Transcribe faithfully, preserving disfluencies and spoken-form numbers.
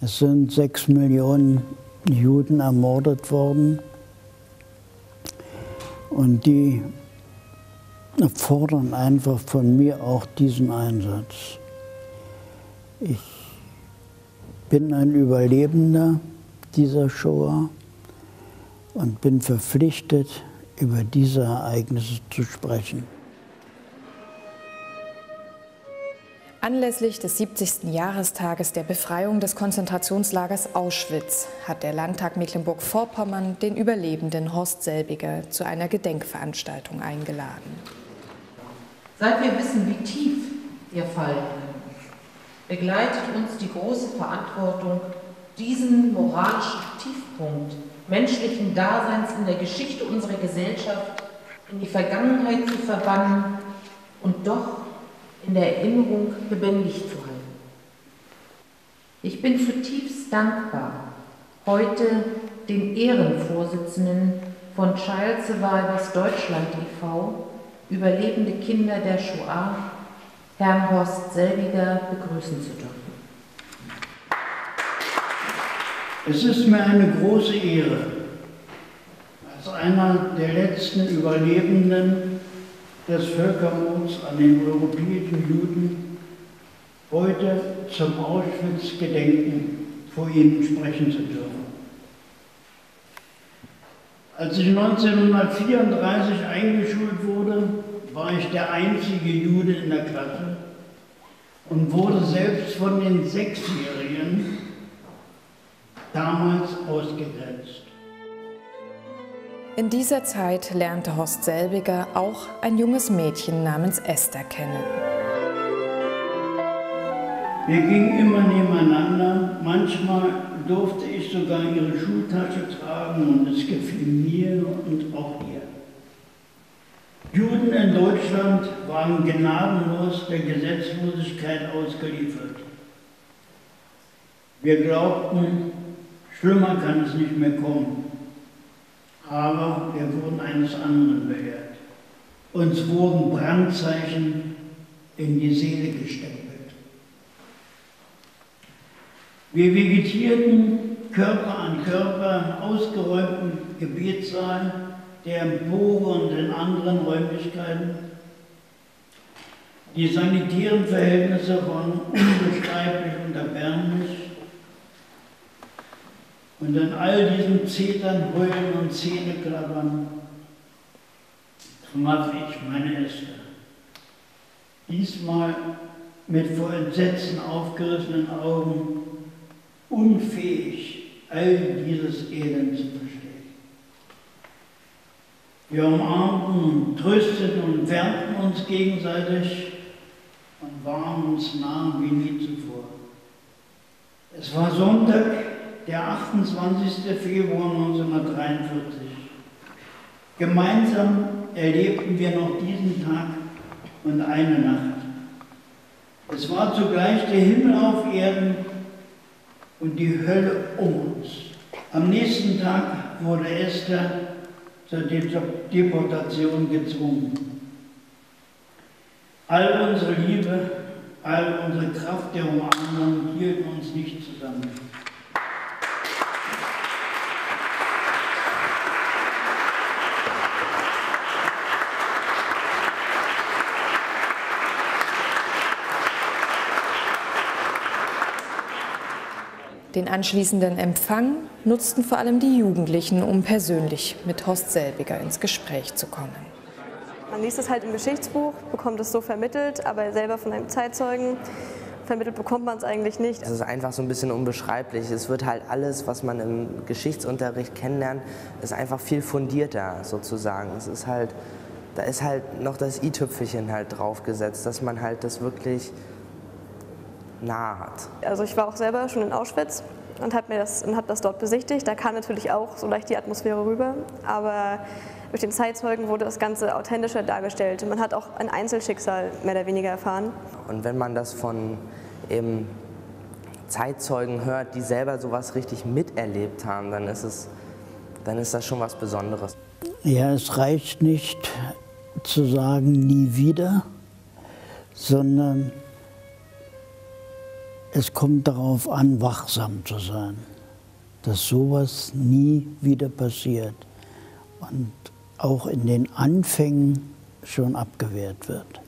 Es sind sechs Millionen Juden ermordet worden und die fordern einfach von mir auch diesen Einsatz. Ich bin ein Überlebender dieser Shoah und bin verpflichtet, über diese Ereignisse zu sprechen. Anlässlich des siebzigsten Jahrestages der Befreiung des Konzentrationslagers Auschwitz hat der Landtag Mecklenburg-Vorpommern den Überlebenden Horst Selbiger zu einer Gedenkveranstaltung eingeladen. Seit wir wissen, wie tief ihr fallen könnt, begleitet uns die große Verantwortung, diesen moralischen Tiefpunkt menschlichen Daseins in der Geschichte unserer Gesellschaft in die Vergangenheit zu verbannen und doch in der Erinnerung lebendig zu halten. Ich bin zutiefst dankbar, heute den Ehrenvorsitzenden von Child Survivors Deutschland e V, überlebende Kinder der Shoah, Herrn Horst Selbiger, begrüßen zu dürfen. Es ist mir eine große Ehre, als einer der letzten Überlebenden des Völkermords an den europäischen Juden heute zum Auschwitz-Gedenken vor Ihnen sprechen zu dürfen. Als ich neunzehnhundertvierunddreißig eingeschult wurde, war ich der einzige Jude in der Klasse und wurde selbst von den Sechsjährigen damals ausgegrenzt. In dieser Zeit lernte Horst Selbiger auch ein junges Mädchen namens Esther kennen. Wir gingen immer nebeneinander, manchmal durfte ich sogar ihre Schultasche tragen und es gefiel mir und auch ihr. Juden in Deutschland waren gnadenlos der Gesetzlosigkeit ausgeliefert. Wir glaubten, schlimmer kann es nicht mehr kommen. Aber wir wurden eines anderen belehrt. Uns wurden Brandzeichen in die Seele gestempelt. Wir vegetierten Körper an Körper im ausgeräumten Gebetssaal, der Empore und in anderen Räumlichkeiten. Die sanitären Verhältnisse waren unbeschreiblich und erbärmlich. Und in all diesem Zetern, Heulen und Zähneklappern traf ich meine Esther. Diesmal mit vor Entsetzen aufgerissenen Augen, unfähig, all dieses Elend zu verstehen. Wir umarmten und trösteten und wärmten uns gegenseitig und waren uns nah wie nie zuvor. Es war Sonntag, der achtundzwanzigste Februar neunzehnhundertdreiundvierzig. Gemeinsam erlebten wir noch diesen Tag und eine Nacht. Es war zugleich der Himmel auf Erden und die Hölle um uns. Am nächsten Tag wurde Esther zur Deportation gezwungen. All unsere Liebe, all unsere Kraft der Umarmung hielten uns nicht zusammen. Den anschließenden Empfang nutzten vor allem die Jugendlichen, um persönlich mit Horst Selbiger ins Gespräch zu kommen. Man liest es halt im Geschichtsbuch, bekommt es so vermittelt, aber selber von einem Zeitzeugen vermittelt bekommt man es eigentlich nicht. Es ist einfach so ein bisschen unbeschreiblich. Es wird halt alles, was man im Geschichtsunterricht kennenlernt, ist einfach viel fundierter sozusagen. Es ist halt, da ist halt noch das i-Tüpfelchen halt draufgesetzt, dass man halt das wirklich nah hat. Also ich war auch selber schon in Auschwitz und habe mir das, und hab das dort besichtigt. Da kam natürlich auch so leicht die Atmosphäre rüber, aber durch den Zeitzeugen wurde das Ganze authentischer dargestellt. Man hat auch ein Einzelschicksal mehr oder weniger erfahren. Und wenn man das von eben Zeitzeugen hört, die selber sowas richtig miterlebt haben, dann ist es, dann ist das schon was Besonderes. Ja, es reicht nicht zu sagen, nie wieder, sondern Es kommt darauf an, wachsam zu sein, dass sowas nie wieder passiert und auch in den Anfängen schon abgewehrt wird.